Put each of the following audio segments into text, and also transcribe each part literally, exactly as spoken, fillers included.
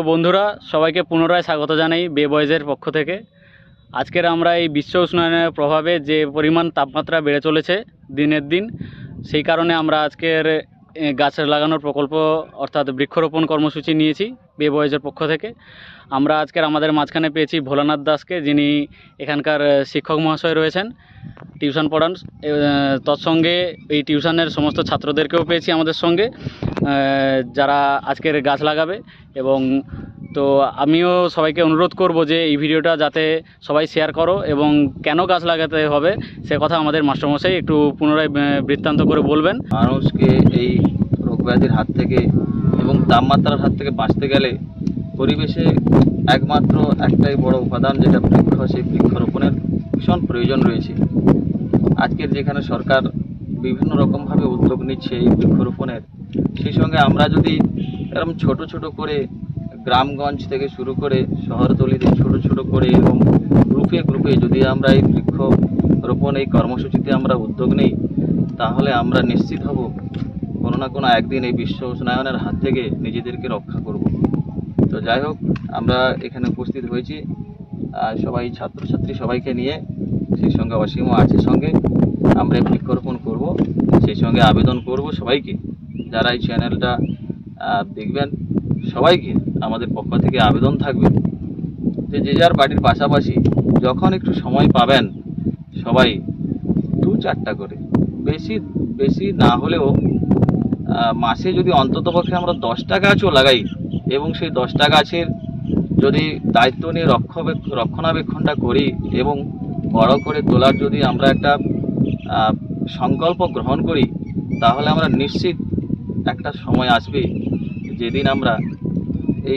বন্ধুরা সবাইকে পুনরায় স্বাগত জানাই বে বয়েজের পক্ষ থেকে। আজকের আমরা এই বিশ্ব উষ্ণায়নের প্রভাবে যে পরিমাণ তাপমাত্রা বেড়ে চলেছে দিনের দিন, সেই কারণে আমরা আজকের গাছ লাগানোর প্রকল্প অর্থাৎ বৃক্ষরোপণ কর্মসূচি নিয়েছি বে বয়েজের পক্ষ থেকে। আমরা আজকের আমাদের মাঝখানে পেয়েছি ভোলানাথ দাসকে, যিনি এখানকার শিক্ষক মহাশয় রয়েছেন, টিউশন পড়ান। তৎসঙ্গে এই টিউশনের সমস্ত ছাত্রদেরকেও পেয়েছি আমাদের সঙ্গে, যারা আজকের গাছ লাগাবে। এবং তো আমিও সবাইকে অনুরোধ করব যে এই ভিডিওটা যাতে সবাই শেয়ার করো, এবং কেন গাছ লাগাতে হবে সে কথা আমাদের মাস্টারমশাই একটু পুনরায় বৃত্তান্ত করে বলবেন। মানুষকে এই রোগব্যাধির হাত থেকে এবং তাপমাত্রার হাত থেকে বাঁচতে গেলে পরিবেশে একমাত্র একটাই বড় উপাদান, যেটা বৃক্ষ, সেই বৃক্ষরোপণের ভীষণ প্রয়োজন রয়েছে। আজকের যেখানে সরকার বিভিন্ন রকমভাবে উদ্যোগ নিচ্ছে এই বৃক্ষরোপণের, সেই সঙ্গে আমরা যদি এরকম ছোট ছোট করে গ্রামগঞ্জ থেকে শুরু করে শহরতলিতে ছোট ছোট করে এবং গ্রুপে গ্রুপে যদি আমরা এই বৃক্ষরোপণ এই কর্মসূচিতে আমরা উদ্যোগ নিই, তাহলে আমরা নিশ্চিত হব কোনো না কোনো একদিন এই বিশ্ব উষ্ণায়নের হাত থেকে নিজেদেরকে রক্ষা করব। তো যাই হোক, আমরা এখানে উপস্থিত হয়েছি সবাই ছাত্রছাত্রী সবাইকে নিয়ে, সেই সঙ্গে অসীমও আছে সঙ্গে। আমরা এই বৃক্ষরোপণ করব, সেই সঙ্গে আবেদন করব সবাইকে, যারা এই চ্যানেলটা দেখবেন, সবাইকে আমাদের পক্ষ থেকে আবেদন থাকবে যে যে যার বাড়ির পাশাপাশি যখন একটু সময় পাবেন, সবাই দু চারটা করে, বেশি বেশি না হলেও মাসে যদি অন্ততপক্ষে আমরা দশটা গাছও লাগাই, এবং সেই দশটা গাছের যদি দায়িত্ব নিয়ে রক্ষবে রক্ষণাবেক্ষণটা করি এবং বড় করে তোলার যদি আমরা একটা সংকল্প গ্রহণ করি, তাহলে আমরা নিশ্চিত একটা সময় আসবে যেদিন আমরা এই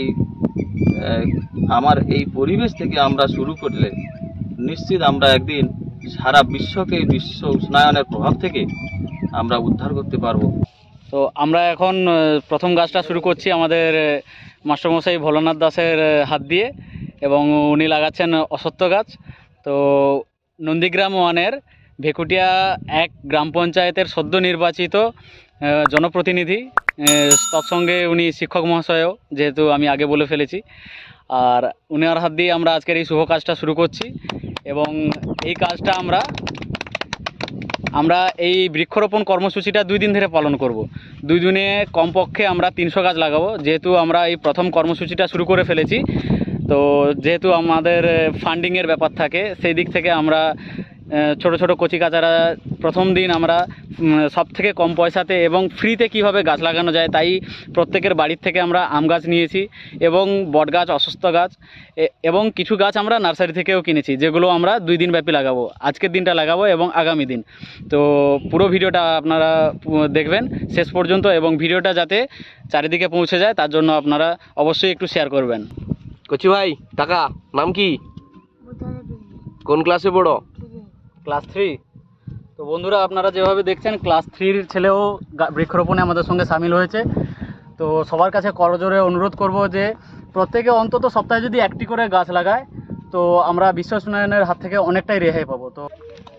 আমার এই পরিবেশ থেকে আমরা শুরু করলে নিশ্চিত আমরা একদিন সারা বিশ্বকে বিশ্ব উষ্ণায়নের প্রভাব থেকে আমরা উদ্ধার করতে পারবো। তো আমরা এখন প্রথম গাছটা শুরু করছি আমাদের মাস্টারমশাই ভোলানাথ দাসের হাত দিয়ে, এবং উনি লাগাচ্ছেন অশ্বত্থ গাছ। তো নন্দীগ্রাম ওয়ানের ভেকুটিয়া এক গ্রাম পঞ্চায়েতের সদ্য নির্বাচিত জনপ্রতিনিধি, তৎসঙ্গে উনি শিক্ষক মহাশয়ও, যেহেতু আমি আগে বলে ফেলেছি। আর উনার হাত দিয়ে আমরা আজকের এই শুভ কাজটা শুরু করছি, এবং এই কাজটা আমরা আমরা এই বৃক্ষরোপণ কর্মসূচিটা দুই দিন ধরে পালন করব। দুই দিনে কমপক্ষে আমরা তিনশো গাছ লাগাবো। যেহেতু আমরা এই প্রথম কর্মসূচিটা শুরু করে ফেলেছি, তো যেহেতু আমাদের ফান্ডিংয়ের ব্যাপার থাকে, সেই দিক থেকে আমরা ছোট ছোট কচিকাচারা প্রথম দিন আমরা সব থেকে কম পয়সাতে এবং ফ্রিতে কিভাবে গাছ লাগানো যায়, তাই প্রত্যেকের বাড়ির থেকে আমরা আম গাছ নিয়েছি, এবং বট গাছ, অশ্বত্থ গাছ, এবং কিছু গাছ আমরা নার্সারি থেকেও কিনেছি, যেগুলো আমরা দুই দিন ব্যাপী লাগাবো। আজকের দিনটা লাগাবো এবং আগামী দিন। তো পুরো ভিডিওটা আপনারা দেখবেন শেষ পর্যন্ত, এবং ভিডিওটা যাতে চারিদিকে পৌঁছে যায় তার জন্য আপনারা অবশ্যই একটু শেয়ার করবেন। কচি ভাই, টাকা নাম কি, কোন ক্লাসে পড়ো? Class three. তো বন্ধুরা, আপনারা যেভাবে দেখছেন ক্লাস থ্রির ছেলেও বৃক্ষরোপণে আমাদের সঙ্গে সামিল হয়েছে। তো সবার কাছে করজোরে অনুরোধ করব যে প্রত্যেকে অন্তত সপ্তাহে যদি একটি করে গাছ লাগায়, তো আমরা বিশ্ব উষ্ণায়নের হাত থেকে অনেকটাই রেহাই পাবো। তো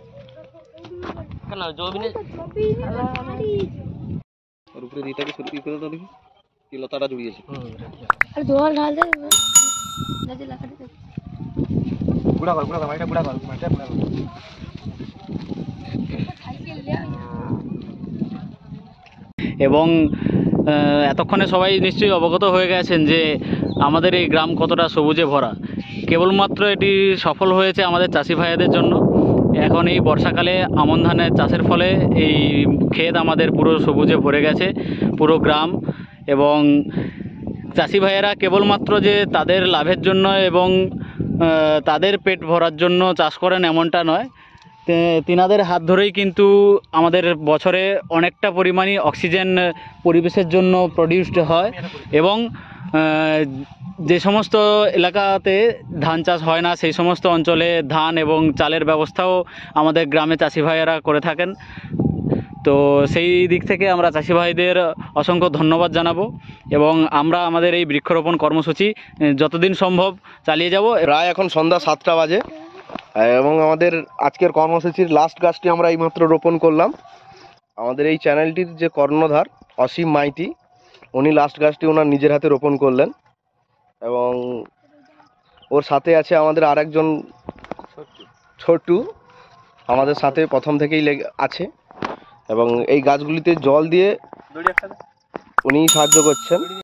লতাটা জুড়িয়েছে এবং এতক্ষণে সবাই নিশ্চয়ই অবগত হয়ে গেছেন যে আমাদের এই গ্রাম কতটা সবুজে ভরা। কেবলমাত্র এটি সফল হয়েছে আমাদের চাষি ভাইদের জন্য। এখন এই বর্ষাকালে আমন ধানের চাষের ফলে এই ক্ষেত আমাদের পুরো সবুজে ভরে গেছে, পুরো গ্রাম। এবং চাষি ভাইয়েরা কেবলমাত্র যে তাদের লাভের জন্য এবং তাদের পেট ভরার জন্য চাষ করেন এমনটা নয়, তিনাদের হাত ধরেই কিন্তু আমাদের বছরে অনেকটা পরিমাণে অক্সিজেন পরিবেশের জন্য প্রডিউসড হয়। এবং যে সমস্ত এলাকাতে ধান চাষ হয় না, সেই সমস্ত অঞ্চলে ধান এবং চালের ব্যবস্থাও আমাদের গ্রামে চাষি ভাইয়েরা করে থাকেন। তো সেই দিক থেকে আমরা চাষি ভাইদের অসংখ্য ধন্যবাদ জানাবো, এবং আমরা আমাদের এই বৃক্ষরোপণ কর্মসূচি যতদিন সম্ভব চালিয়ে যাব। প্রায় এখন সন্ধ্যা সাতটা বাজে, এবং আমাদের আজকের কর্মসূচির লাস্ট গাছটি আমরা এইমাত্র রোপণ করলাম। আমাদের এই চ্যানেলটির যে কর্ণধার অসীম মাইতি, উনি লাস্ট গাছটি ওনার নিজের হাতে রোপণ করলেন। এবং ওর সাথে আছে আমাদের আরেকজন ছোটু, আমাদের সাথে প্রথম থেকেই লেগে আছে এবং এই গাছগুলিতে জল দিয়ে উনি সাহায্য করছেন।